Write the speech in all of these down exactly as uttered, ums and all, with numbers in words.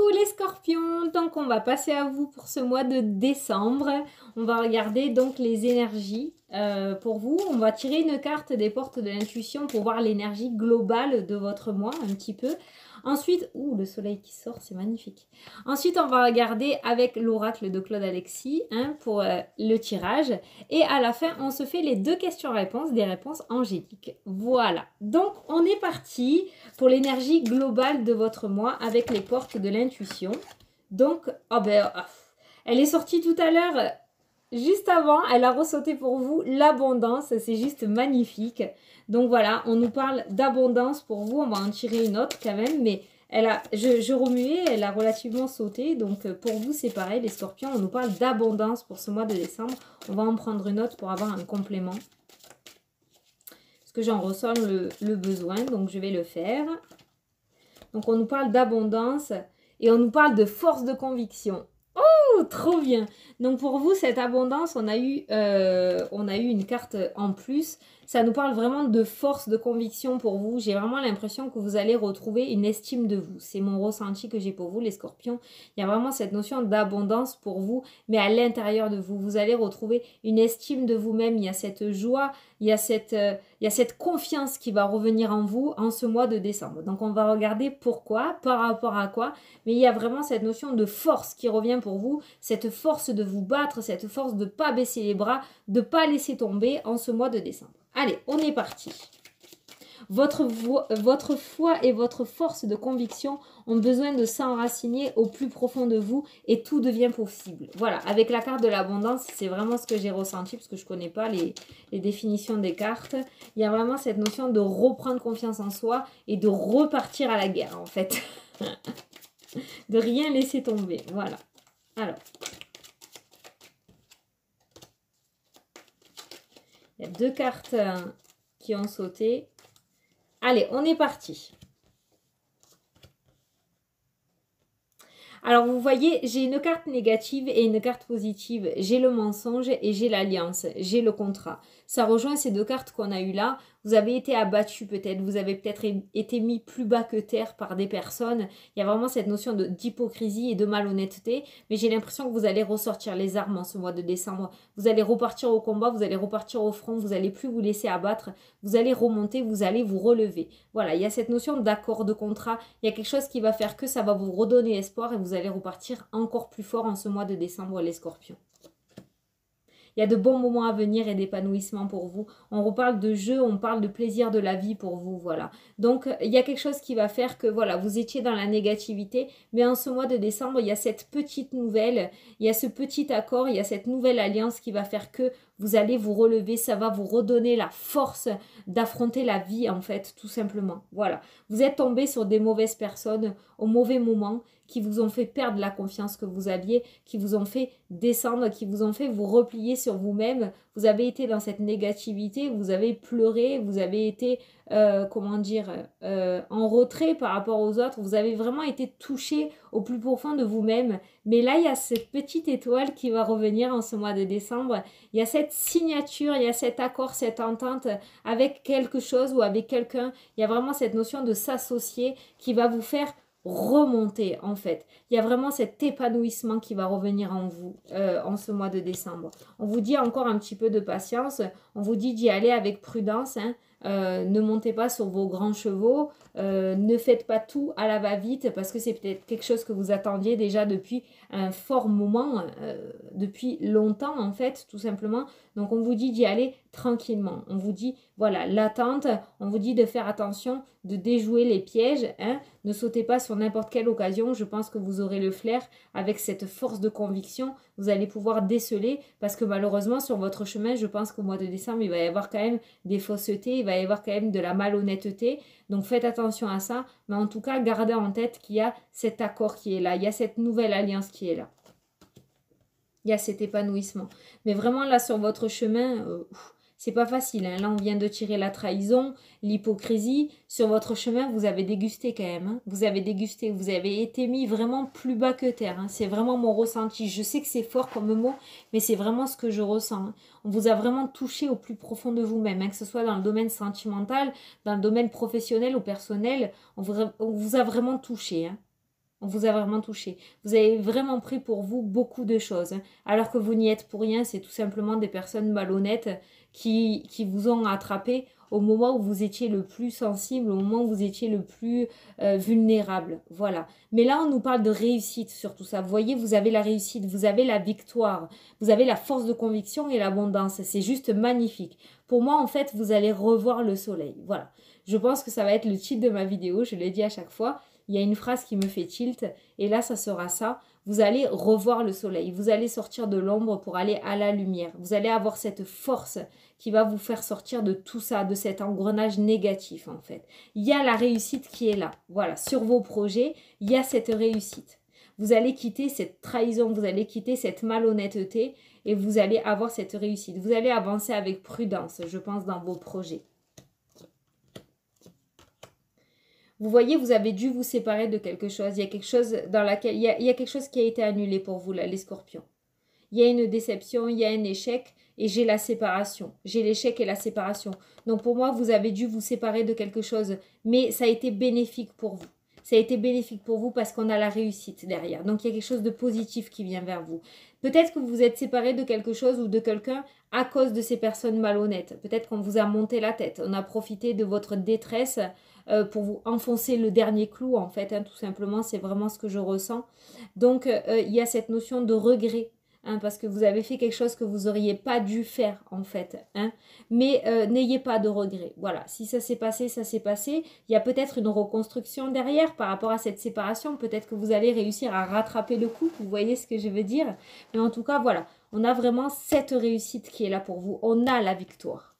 Coucou les scorpions, donc on va passer à vous pour ce mois de décembre. On va regarder donc les énergies euh, pour vous. On va tirer une carte des portes de l'intuition pour voir l'énergie globale de votre mois un petit peu. Ensuite, ouh, le soleil qui sort, c'est magnifique. Ensuite, on va regarder avec l'oracle de Claude Alexis hein, pour euh, le tirage. Et à la fin, on se fait les deux questions-réponses, des réponses angéliques. Voilà, donc on est parti pour l'énergie globale de votre mois avec les portes de l'intuition. Donc, oh ben, oh, elle est sortie tout à l'heure, juste avant, elle a ressauté pour vous l'abondance, c'est juste magnifique. Donc voilà, on nous parle d'abondance pour vous, on va en tirer une autre quand même, mais elle a, je, je remuais, elle a relativement sauté, donc pour vous c'est pareil les scorpions, on nous parle d'abondance pour ce mois de décembre. On va en prendre une autre pour avoir un complément. Parce que j'en ressens le, le besoin, donc je vais le faire. Donc on nous parle d'abondance et on nous parle de force de conviction. Oh, trop bien! Donc pour vous, cette abondance, on a eu, euh, on a eu une carte en plus. Ça nous parle vraiment de force de conviction pour vous. J'ai vraiment l'impression que vous allez retrouver une estime de vous. C'est mon ressenti que j'ai pour vous, les scorpions. Il y a vraiment cette notion d'abondance pour vous, mais à l'intérieur de vous. Vous allez retrouver une estime de vous-même. Il y a cette joie, il y a cette, euh, il y a cette confiance qui va revenir en vous en ce mois de décembre. Donc on va regarder pourquoi, par rapport à quoi. Mais il y a vraiment cette notion de force qui revient pour vous. Cette force de vous battre, cette force de ne pas baisser les bras, de ne pas laisser tomber en ce mois de décembre. Allez, on est parti. Votre, votre foi et votre force de conviction ont besoin de s'enraciner au plus profond de vous et tout devient possible. Voilà, avec la carte de l'abondance, c'est vraiment ce que j'ai ressenti parce que je ne connais pas les, les définitions des cartes. Il y a vraiment cette notion de reprendre confiance en soi et de repartir à la guerre en fait. De rien laisser tomber, voilà. Alors, il y a deux cartes qui ont sauté. Allez, on est parti. Alors, vous voyez, j'ai une carte négative et une carte positive. J'ai le mensonge et j'ai l'alliance. J'ai le contrat. Ça rejoint ces deux cartes qu'on a eues là. Vous avez été abattu peut-être. Vous avez peut-être été mis plus bas que terre par des personnes. Il y a vraiment cette notion d'hypocrisie et de malhonnêteté. Mais j'ai l'impression que vous allez ressortir les armes en ce mois de décembre. Vous allez repartir au combat. Vous allez repartir au front. Vous n'allez plus vous laisser abattre. Vous allez remonter. Vous allez vous relever. Voilà, il y a cette notion d'accord, de contrat. Il y a quelque chose qui va faire que ça va vous redonner espoir et vous allez repartir encore plus fort en ce mois de décembre, les scorpions. Il y a de bons moments à venir et d'épanouissement pour vous. On reparle de jeu, on parle de plaisir de la vie pour vous, voilà. Donc, il y a quelque chose qui va faire que, voilà, vous étiez dans la négativité, mais en ce mois de décembre, il y a cette petite nouvelle, il y a ce petit accord, il y a cette nouvelle alliance qui va faire que vous allez vous relever, ça va vous redonner la force d'affronter la vie, en fait, tout simplement. Voilà. Vous êtes tombé sur des mauvaises personnes au mauvais moment qui vous ont fait perdre la confiance que vous aviez, qui vous ont fait descendre, qui vous ont fait vous replier sur vous-même. Vous avez été dans cette négativité, vous avez pleuré, vous avez été, euh, comment dire, euh, en retrait par rapport aux autres. Vous avez vraiment été touché au plus profond de vous-même. Mais là, il y a cette petite étoile qui va revenir en ce mois de décembre. Il y a cette signature, il y a cet accord, cette entente avec quelque chose ou avec quelqu'un. Il y a vraiment cette notion de s'associer qui va vous faire remonter en fait. Il y a vraiment cet épanouissement qui va revenir en vous euh, en ce mois de décembre. On vous dit encore un petit peu de patience, on vous dit d'y aller avec prudence, hein. Euh, ne montez pas sur vos grands chevaux, euh, ne faites pas tout à la va-vite parce que c'est peut-être quelque chose que vous attendiez déjà depuis un fort moment, euh, depuis longtemps en fait, tout simplement. Donc on vous dit d'y aller tranquillement. On vous dit, voilà, l'attente, on vous dit de faire attention, de déjouer les pièges, hein. Ne sautez pas sur n'importe quelle occasion, je pense que vous aurez le flair avec cette force de conviction, vous allez pouvoir déceler parce que malheureusement sur votre chemin, je pense qu'au mois de décembre, il va y avoir quand même des faussetés, il va y avoir quand même de la malhonnêteté, donc faites attention à ça, mais en tout cas, gardez en tête qu'il y a cet accord qui est là, il y a cette nouvelle alliance qui est là. Il y a cet épanouissement. Mais vraiment là sur votre chemin, euh, c'est pas facile. Hein. Là on vient de tirer la trahison, l'hypocrisie. Sur votre chemin vous avez dégusté quand même. Hein. Vous avez dégusté, vous avez été mis vraiment plus bas que terre. Hein. C'est vraiment mon ressenti. Je sais que c'est fort comme mot, mais c'est vraiment ce que je ressens. Hein. On vous a vraiment touché au plus profond de vous-même. Hein. Que ce soit dans le domaine sentimental, dans le domaine professionnel ou personnel, on vous a, on vous a vraiment touché. Hein. On vous a vraiment touché. Vous avez vraiment pris pour vous beaucoup de choses. Hein. Alors que vous n'y êtes pour rien, c'est tout simplement des personnes malhonnêtes qui, qui vous ont attrapé au moment où vous étiez le plus sensible, au moment où vous étiez le plus euh, vulnérable. Voilà. Mais là, on nous parle de réussite sur tout ça. Vous voyez, vous avez la réussite, vous avez la victoire, vous avez la force de conviction et l'abondance. C'est juste magnifique. Pour moi, en fait, vous allez revoir le soleil. Voilà. Je pense que ça va être le titre de ma vidéo, je l'ai dit à chaque fois. Il y a une phrase qui me fait tilt et là, ça sera ça. Vous allez revoir le soleil, vous allez sortir de l'ombre pour aller à la lumière. Vous allez avoir cette force qui va vous faire sortir de tout ça, de cet engrenage négatif en fait. Il y a la réussite qui est là. Voilà, sur vos projets, il y a cette réussite. Vous allez quitter cette trahison, vous allez quitter cette malhonnêteté et vous allez avoir cette réussite. Vous allez avancer avec prudence, je pense, dans vos projets. Vous voyez, vous avez dû vous séparer de quelque chose. Il y a quelque chose dans laquelle il y a, il y a quelque chose qui a été annulé pour vous, là, les scorpions. Il y a une déception, il y a un échec et j'ai la séparation. J'ai l'échec et la séparation. Donc pour moi, vous avez dû vous séparer de quelque chose, mais ça a été bénéfique pour vous. Ça a été bénéfique pour vous parce qu'on a la réussite derrière. Donc il y a quelque chose de positif qui vient vers vous. Peut-être que vous vous êtes séparé de quelque chose ou de quelqu'un à cause de ces personnes malhonnêtes. Peut-être qu'on vous a monté la tête. On a profité de votre détresse euh, pour vous enfoncer le dernier clou en fait. Hein, tout simplement, c'est vraiment ce que je ressens. Donc euh, il y a cette notion de regret. Hein, parce que vous avez fait quelque chose que vous n'auriez pas dû faire en fait. Hein. Mais euh, n'ayez pas de regrets. Voilà, si ça s'est passé, ça s'est passé. Il y a peut-être une reconstruction derrière par rapport à cette séparation. Peut-être que vous allez réussir à rattraper le coup. Vous voyez ce que je veux dire? Mais en tout cas, voilà. On a vraiment cette réussite qui est là pour vous. On a la victoire.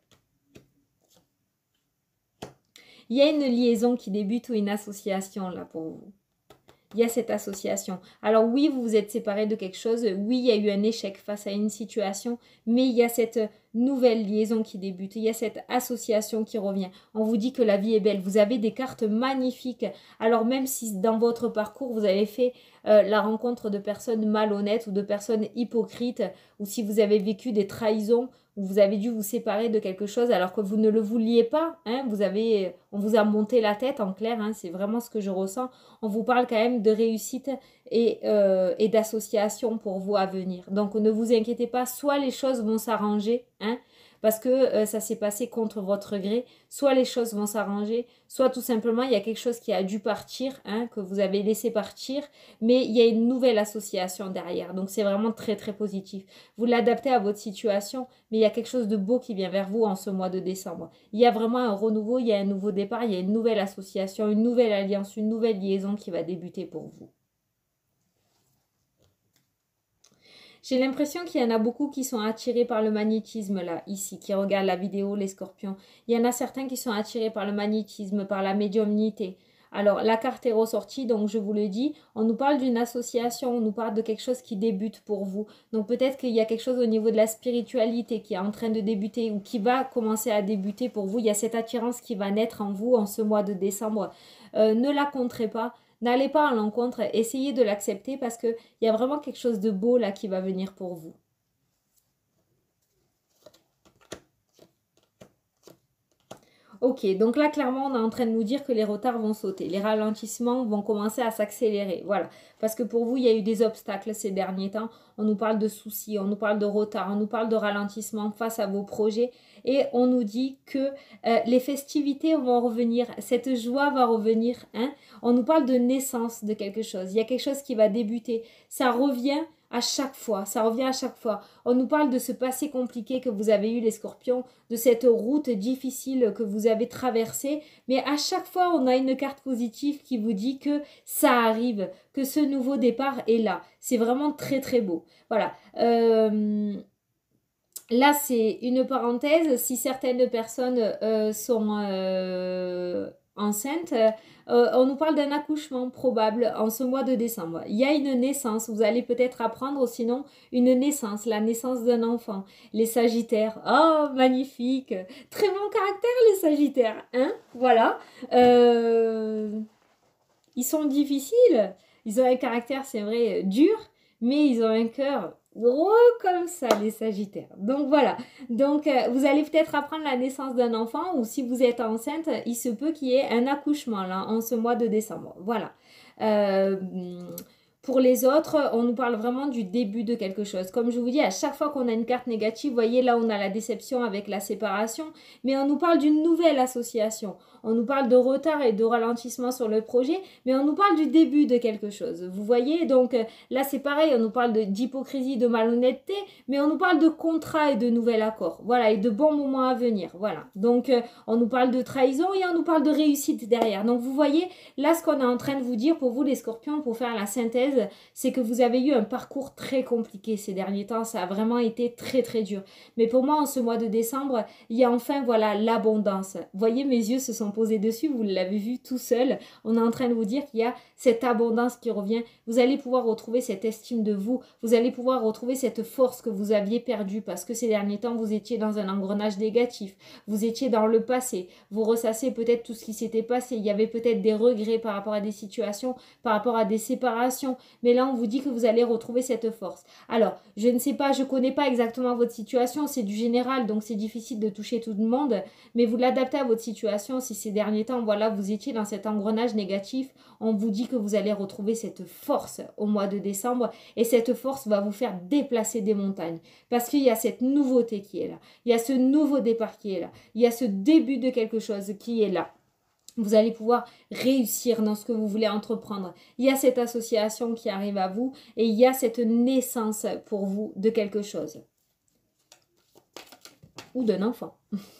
Il y a une liaison qui débute ou une association là pour vous. Il y a cette association. Alors oui, vous vous êtes séparés de quelque chose. Oui, il y a eu un échec face à une situation. Mais il y a cette nouvelle liaison qui débute. Il y a cette association qui revient. On vous dit que la vie est belle. Vous avez des cartes magnifiques. Alors même si dans votre parcours, vous avez fait euh, la rencontre de personnes malhonnêtes ou de personnes hypocrites, ou si vous avez vécu des trahisons, où vous avez dû vous séparer de quelque chose alors que vous ne le vouliez pas, hein, vous avez, on vous a monté la tête en clair, hein, c'est vraiment ce que je ressens. On vous parle quand même de réussite et, euh, et d'association pour vous à venir. Donc ne vous inquiétez pas, soit les choses vont s'arranger, hein, parce que euh, ça s'est passé contre votre gré, soit les choses vont s'arranger, soit tout simplement il y a quelque chose qui a dû partir, hein, que vous avez laissé partir, mais il y a une nouvelle association derrière. Donc c'est vraiment très très positif. Vous l'adaptez à votre situation, mais il y a quelque chose de beau qui vient vers vous en ce mois de décembre. Il y a vraiment un renouveau, il y a un nouveau départ, il y a une nouvelle association, une nouvelle alliance, une nouvelle liaison qui va débuter pour vous. J'ai l'impression qu'il y en a beaucoup qui sont attirés par le magnétisme, là, ici, qui regardent la vidéo, les scorpions. Il y en a certains qui sont attirés par le magnétisme, par la médiumnité. Alors, la carte est ressortie, donc je vous le dis, on nous parle d'une association, on nous parle de quelque chose qui débute pour vous. Donc, peut-être qu'il y a quelque chose au niveau de la spiritualité qui est en train de débuter ou qui va commencer à débuter pour vous. Il y a cette attirance qui va naître en vous en ce mois de décembre. Euh, ne la contrez pas. N'allez pas à l'encontre, essayez de l'accepter parce qu'il y a vraiment quelque chose de beau là qui va venir pour vous. Ok, donc là, clairement, on est en train de nous dire que les retards vont sauter. Les ralentissements vont commencer à s'accélérer. Voilà. Parce que pour vous, il y a eu des obstacles ces derniers temps. On nous parle de soucis, on nous parle de retard, on nous parle de ralentissement face à vos projets. Et on nous dit que euh, les festivités vont revenir. Cette joie va revenir. Hein. On nous parle de naissance de quelque chose. Il y a quelque chose qui va débuter. Ça revient à chaque fois, ça revient à chaque fois. On nous parle de ce passé compliqué que vous avez eu les scorpions, de cette route difficile que vous avez traversée, mais à chaque fois on a une carte positive qui vous dit que ça arrive, que ce nouveau départ est là. C'est vraiment très très beau. Voilà. Euh... Là, c'est une parenthèse. Si certaines personnes euh, sont euh, enceintes, euh, on nous parle d'un accouchement probable en ce mois de décembre. Il y a une naissance. Vous allez peut-être apprendre sinon une naissance, la naissance d'un enfant. Les sagittaires, oh, magnifique. Très bon caractère, les sagittaires. Hein, voilà. Euh, ils sont difficiles. Ils ont un caractère, c'est vrai, dur, mais ils ont un cœur gros comme ça, les sagittaires. Donc voilà, donc euh, vous allez peut-être apprendre la naissance d'un enfant ou si vous êtes enceinte, il se peut qu'il y ait un accouchement là en ce mois de décembre. Voilà. Euh, Pour les autres, on nous parle vraiment du début de quelque chose. Comme je vous dis, à chaque fois qu'on a une carte négative, vous voyez, là, on a la déception avec la séparation, mais on nous parle d'une nouvelle association. On nous parle de retard et de ralentissement sur le projet, mais on nous parle du début de quelque chose. Vous voyez, donc là, c'est pareil, on nous parle d'hypocrisie, de, de malhonnêteté, mais on nous parle de contrat et de nouvel accord. Voilà, et de bons moments à venir. Voilà. Donc, on nous parle de trahison et on nous parle de réussite derrière. Donc, vous voyez, là, ce qu'on est en train de vous dire pour vous, les scorpions, pour faire la synthèse, c'est que vous avez eu un parcours très compliqué ces derniers temps, ça a vraiment été très très dur. Mais pour moi, en ce mois de décembre, il y a enfin, voilà, l'abondance. Vous voyez, mes yeux se sont posés dessus, vous l'avez vu tout seul. On est en train de vous dire qu'il y a cette abondance qui revient. Vous allez pouvoir retrouver cette estime de vous, vous allez pouvoir retrouver cette force que vous aviez perdue parce que ces derniers temps, vous étiez dans un engrenage négatif, vous étiez dans le passé, vous ressassez peut-être tout ce qui s'était passé, il y avait peut-être des regrets par rapport à des situations, par rapport à des séparations, mais là, on vous dit que vous allez retrouver cette force. Alors, je ne sais pas, je ne connais pas exactement votre situation, c'est du général, donc c'est difficile de toucher tout le monde, mais vous l'adaptez à votre situation. Si ces derniers temps, voilà, vous étiez dans cet engrenage négatif, on vous dit que vous allez retrouver cette force au mois de décembre, et cette force va vous faire déplacer des montagnes, parce qu'il y a cette nouveauté qui est là, il y a ce nouveau départ qui est là, il y a ce début de quelque chose qui est là. Vous allez pouvoir réussir dans ce que vous voulez entreprendre. Il y a cette association qui arrive à vous et il y a cette naissance pour vous de quelque chose. Ou d'un enfant.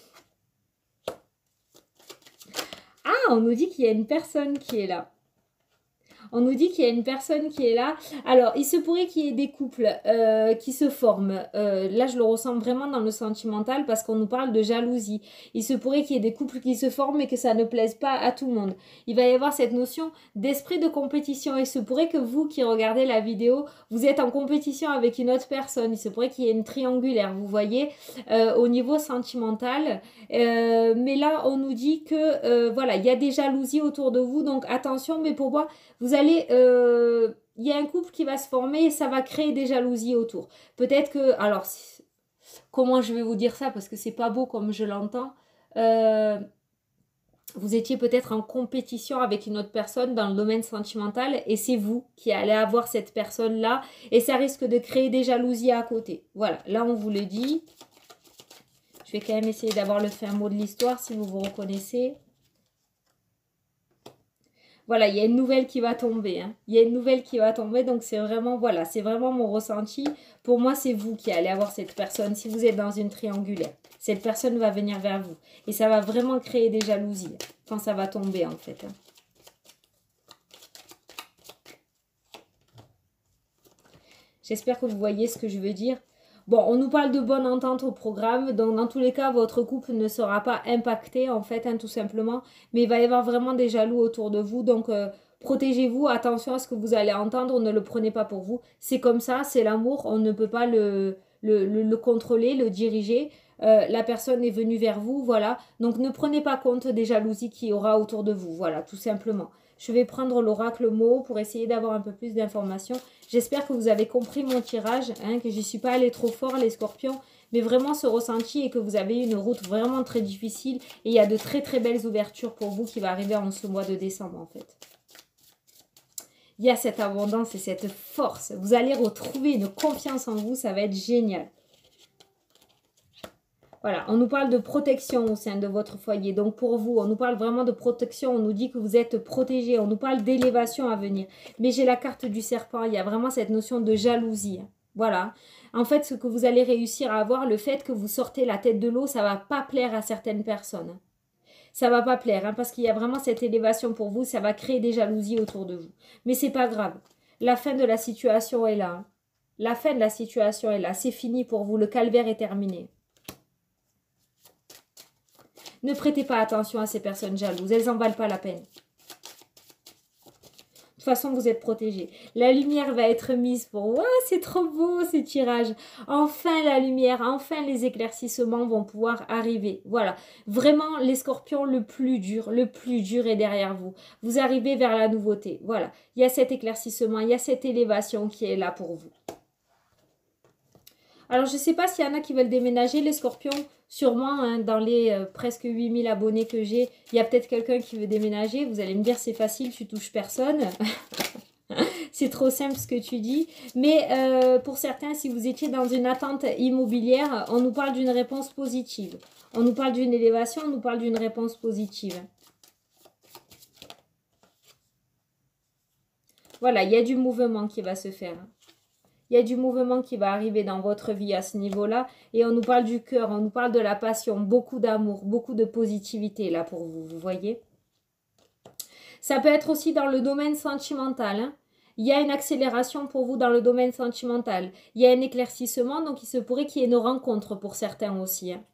Ah, on nous dit qu'il y a une personne qui est là. On nous dit qu'il y a une personne qui est là. Alors, il se pourrait qu'il y ait des couples euh, qui se forment. Euh, là, je le ressens vraiment dans le sentimental parce qu'on nous parle de jalousie. Il se pourrait qu'il y ait des couples qui se forment et que ça ne plaise pas à tout le monde. Il va y avoir cette notion d'esprit de compétition. Il se pourrait que vous qui regardez la vidéo, vous êtes en compétition avec une autre personne. Il se pourrait qu'il y ait une triangulaire, vous voyez, euh, au niveau sentimental. Euh, mais là, on nous dit que, euh, voilà, il y a des jalousies autour de vous. Donc, attention, mais pour moi, vous allez, euh, il y a un couple qui va se former et ça va créer des jalousies autour. Peut-être que, alors, comment je vais vous dire ça parce que c'est pas beau comme je l'entends. Euh, vous étiez peut-être en compétition avec une autre personne dans le domaine sentimental et c'est vous qui allez avoir cette personne-là et ça risque de créer des jalousies à côté. Voilà, là on vous le dit. Je vais quand même essayer d'avoir le fin mot de l'histoire si vous vous reconnaissez. Voilà, il y a une nouvelle qui va tomber. Hein. Il y a une nouvelle qui va tomber. Donc, c'est vraiment, voilà, c'est vraiment mon ressenti. Pour moi, c'est vous qui allez avoir cette personne. Si vous êtes dans une triangulaire, cette personne va venir vers vous. Et ça va vraiment créer des jalousies quand ça va tomber, en fait. Hein. J'espère que vous voyez ce que je veux dire. Bon, on nous parle de bonne entente au programme, donc dans tous les cas, votre couple ne sera pas impacté, en fait, hein, tout simplement. Mais il va y avoir vraiment des jaloux autour de vous, donc euh, protégez-vous, attention à ce que vous allez entendre, ne le prenez pas pour vous. C'est comme ça, c'est l'amour, on ne peut pas le, le, le, le contrôler, le diriger. Euh, la personne est venue vers vous, voilà. Donc ne prenez pas compte des jalousies qu'il y aura autour de vous, voilà, tout simplement. Je vais prendre l'oracle mot pour essayer d'avoir un peu plus d'informations. J'espère que vous avez compris mon tirage, hein, que je n'y suis pas allée trop fort les scorpions, mais vraiment ce ressenti et que vous avez eu une route vraiment très difficile et il y a de très très belles ouvertures pour vous qui va arriver en ce mois de décembre en fait. Il y a cette abondance et cette force. Vous allez retrouver une confiance en vous, ça va être génial. Voilà, on nous parle de protection au sein de votre foyer. Donc pour vous, on nous parle vraiment de protection. On nous dit que vous êtes protégé. On nous parle d'élévation à venir. Mais j'ai la carte du serpent. Il y a vraiment cette notion de jalousie. Voilà. En fait, ce que vous allez réussir à avoir, le fait que vous sortez la tête de l'eau, ça ne va pas plaire à certaines personnes. Ça ne va pas plaire hein, parce qu'il y a vraiment cette élévation pour vous. Ça va créer des jalousies autour de vous. Mais ce n'est pas grave. La fin de la situation est là. Hein. La fin de la situation est là. C'est fini pour vous. Le calvaire est terminé. Ne prêtez pas attention à ces personnes jalouses. Elles n'en valent pas la peine. De toute façon, vous êtes protégés. La lumière va être mise pour... Wow, c'est trop beau ces tirages. Enfin la lumière, enfin les éclaircissements vont pouvoir arriver. Voilà. Vraiment, les scorpions, le plus dur, le plus dur est derrière vous. Vous arrivez vers la nouveauté. Voilà. Il y a cet éclaircissement, il y a cette élévation qui est là pour vous. Alors, je ne sais pas s'il y en a qui veulent déménager, les scorpions. Sûrement, hein, dans les euh, presque huit mille abonnés que j'ai, il y a peut-être quelqu'un qui veut déménager. Vous allez me dire, c'est facile, tu touches personne. C'est trop simple ce que tu dis. Mais euh, pour certains, si vous étiez dans une attente immobilière, on nous parle d'une réponse positive. On nous parle d'une élévation, on nous parle d'une réponse positive. Voilà, il y a du mouvement qui va se faire. Il y a du mouvement qui va arriver dans votre vie à ce niveau-là. Et on nous parle du cœur, on nous parle de la passion, beaucoup d'amour, beaucoup de positivité là pour vous, vous voyez. Ça peut être aussi dans le domaine sentimental, hein. Il y a une accélération pour vous dans le domaine sentimental. Il y a un éclaircissement, donc il se pourrait qu'il y ait une rencontre pour certains aussi, hein.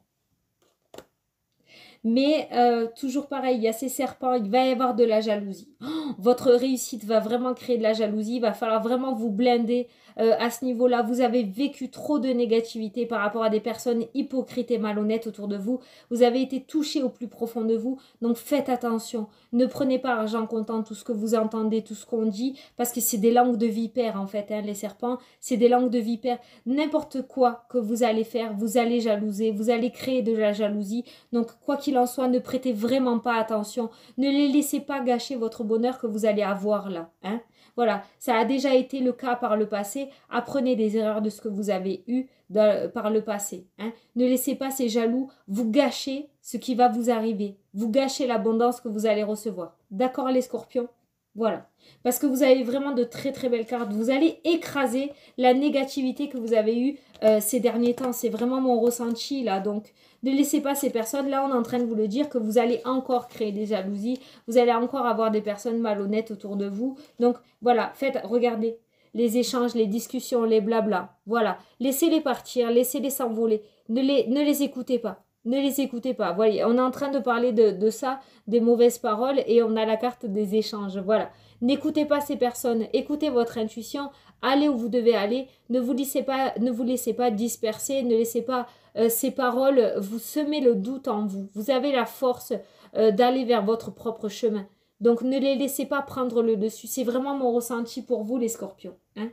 Mais euh, toujours pareil, il y a ces serpents, il va y avoir de la jalousie. Oh, votre réussite va vraiment créer de la jalousie, il va falloir vraiment vous blinder euh, à ce niveau-là. Vous avez vécu trop de négativité par rapport à des personnes hypocrites et malhonnêtes autour de vous. Vous avez été touché au plus profond de vous, donc faites attention. Ne prenez pas argent comptant tout ce que vous entendez, tout ce qu'on dit, parce que c'est des langues de vipères en fait, hein, les serpents, c'est des langues de vipères. N'importe quoi que vous allez faire, vous allez jalouser, vous allez créer de la jalousie. Donc quoi qu'il en soit, ne prêtez vraiment pas attention. Ne les laissez pas gâcher votre bonheur que vous allez avoir là, hein. Voilà, ça a déjà été le cas par le passé. Apprenez des erreurs de ce que vous avez eu de, par le passé, hein. Ne laissez pas ces jaloux vous gâcher ce qui va vous arriver. Vous gâchez l'abondance que vous allez recevoir. D'accord les scorpions? Voilà. Parce que vous avez vraiment de très très belles cartes. Vous allez écraser la négativité que vous avez eue euh, ces derniers temps. C'est vraiment mon ressenti là. Donc ne laissez pas ces personnes. Là on est en train de vous le dire que vous allez encore créer des jalousies. Vous allez encore avoir des personnes malhonnêtes autour de vous. Donc voilà, faites, regardez. Les échanges, les discussions, les blabla. Voilà. Laissez-les partir, laissez-les s'envoler. Ne les, ne les écoutez pas. Ne les écoutez pas. Voyez, on est en train de parler de, de ça, des mauvaises paroles, et on a la carte des échanges. Voilà. N'écoutez pas ces personnes. Écoutez votre intuition. Allez où vous devez aller. Ne vous laissez pas, ne vous laissez pas disperser. Ne laissez pas euh, ces paroles vous semer le doute en vous. Vous avez la force euh, d'aller vers votre propre chemin. Donc ne les laissez pas prendre le dessus. C'est vraiment mon ressenti pour vous les scorpions, hein.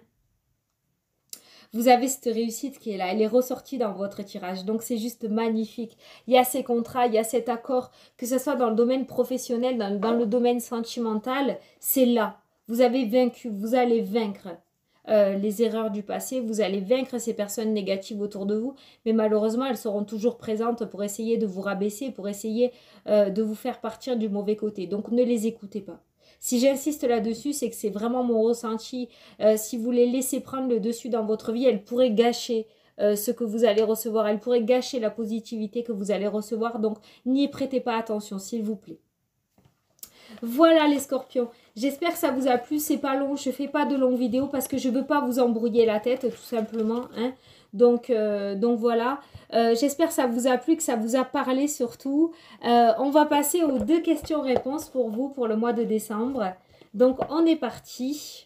Vous avez cette réussite qui est là, elle est ressortie dans votre tirage. Donc, c'est juste magnifique. Il y a ces contrats, il y a cet accord, que ce soit dans le domaine professionnel, dans, dans le domaine sentimental, c'est là. Vous avez vaincu, vous allez vaincre euh, les erreurs du passé, vous allez vaincre ces personnes négatives autour de vous, mais malheureusement, elles seront toujours présentes pour essayer de vous rabaisser, pour essayer euh, de vous faire partir du mauvais côté. Donc, ne les écoutez pas. Si j'insiste là-dessus, c'est que c'est vraiment mon ressenti. Euh, si vous les laissez prendre le dessus dans votre vie, elles pourraient gâcher euh, ce que vous allez recevoir. Elles pourraient gâcher la positivité que vous allez recevoir. Donc, n'y prêtez pas attention, s'il vous plaît. Voilà les scorpions. J'espère que ça vous a plu. C'est pas long. Je fais pas de longues vidéos parce que je veux pas vous embrouiller la tête, tout simplement, hein. Donc, euh, donc voilà, euh, j'espère que ça vous a plu, que ça vous a parlé surtout. Euh, on va passer aux deux questions-réponses pour vous pour le mois de décembre. Donc, on est parti.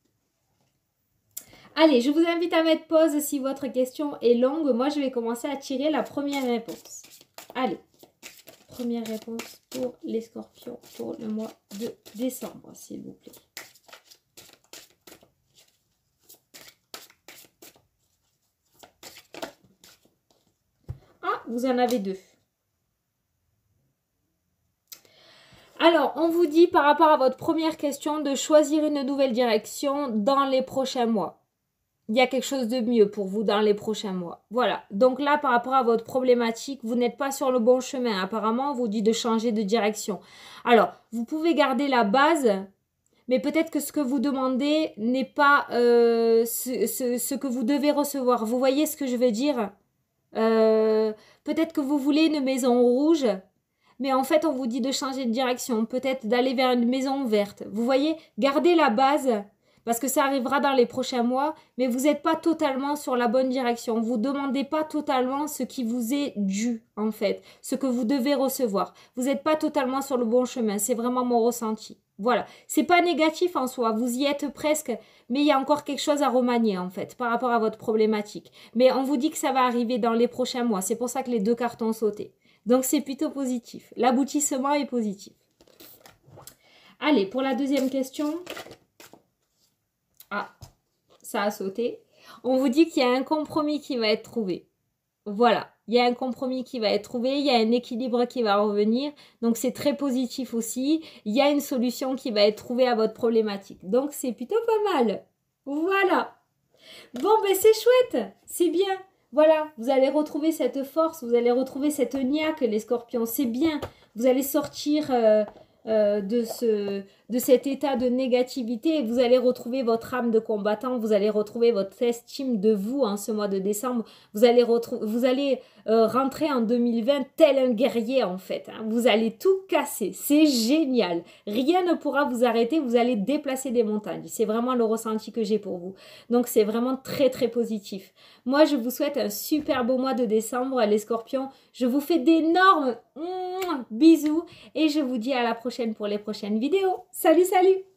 Allez, je vous invite à mettre pause si votre question est longue. Moi, je vais commencer à tirer la première réponse. Allez, première réponse pour les scorpions pour le mois de décembre, s'il vous plaît. Ah, vous en avez deux. Alors, on vous dit par rapport à votre première question de choisir une nouvelle direction dans les prochains mois. Il y a quelque chose de mieux pour vous dans les prochains mois. Voilà. Donc là, par rapport à votre problématique, vous n'êtes pas sur le bon chemin. Apparemment, on vous dit de changer de direction. Alors, vous pouvez garder la base, mais peut-être que ce que vous demandez n'est pas euh, ce, ce, ce que vous devez recevoir. Vous voyez ce que je veux dire ? Euh, peut-être que vous voulez une maison rouge, mais en fait on vous dit de changer de direction, peut-être d'aller vers une maison verte. Vous voyez, gardez la base parce que ça arrivera dans les prochains mois, mais vous n'êtes pas totalement sur la bonne direction. Vous ne demandez pas totalement ce qui vous est dû en fait, ce que vous devez recevoir. Vous n'êtes pas totalement sur le bon chemin, c'est vraiment mon ressenti. Voilà, c'est pas négatif en soi, vous y êtes presque, mais il y a encore quelque chose à remanier en fait par rapport à votre problématique. Mais on vous dit que ça va arriver dans les prochains mois, c'est pour ça que les deux cartes ont sauté. Donc c'est plutôt positif, l'aboutissement est positif. Allez, pour la deuxième question, ah, ça a sauté. On vous dit qu'il y a un compromis qui va être trouvé. Voilà, il y a un compromis qui va être trouvé, il y a un équilibre qui va revenir. Donc, c'est très positif aussi. Il y a une solution qui va être trouvée à votre problématique. Donc, c'est plutôt pas mal. Voilà. Bon, ben c'est chouette. C'est bien. Voilà, vous allez retrouver cette force, vous allez retrouver cette niaque, les scorpions. C'est bien. Vous allez sortir euh, euh, de, ce, de cet état de négativité et vous allez retrouver votre âme de combattant. Vous allez retrouver votre estime de vous en ce mois de décembre. Vous allez, vous allez euh, rentrer en deux mille vingt tel un guerrier en fait. Hein. Vous allez tout casser. C'est génial. Rien ne pourra vous arrêter. Vous allez déplacer des montagnes. C'est vraiment le ressenti que j'ai pour vous. Donc, c'est vraiment très, très positif. Moi, je vous souhaite un super beau mois de décembre, les scorpions. Je vous fais d'énormes bisous et je vous dis à la prochaine pour les prochaines vidéos. Salut, salut!